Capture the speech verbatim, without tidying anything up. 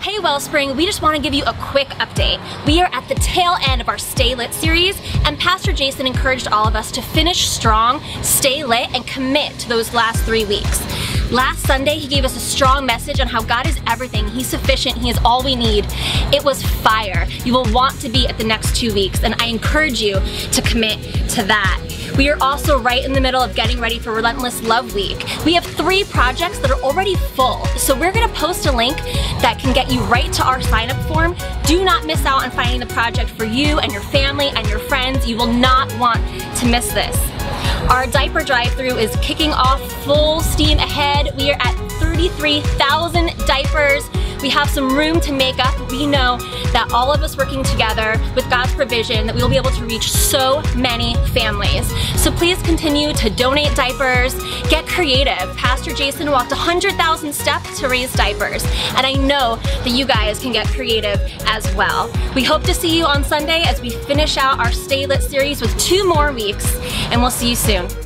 Hey Wellspring, we just want to give you a quick update. We are at the tail end of our Stay Lit series, and Pastor Jason encouraged all of us to finish strong, stay lit, and commit to those last three weeks. Last Sunday, he gave us a strong message on how God is everything, He's sufficient, He is all we need. It was fire. You will want to be at the next two weeks, and I encourage you to commit to that. We are also right in the middle of getting ready for Relentless Love Week. We have three projects that are already full, so we're gonna post a link that can get you right to our sign-up form. Do not miss out on finding the project for you and your family and your friends. You will not want to miss this. Our diaper drive-through is kicking off full steam ahead. We are at thirty-three thousand diapers. We have some room to make up. We know that all of us working together with God's provision, that we will be able to reach so many families. So please continue to donate diapers, get creative. Pastor Jason walked one hundred thousand steps to raise diapers, and I know that you guys can get creative as well. We hope to see you on Sunday as we finish out our Stay Lit series with two more weeks, and we'll see you soon.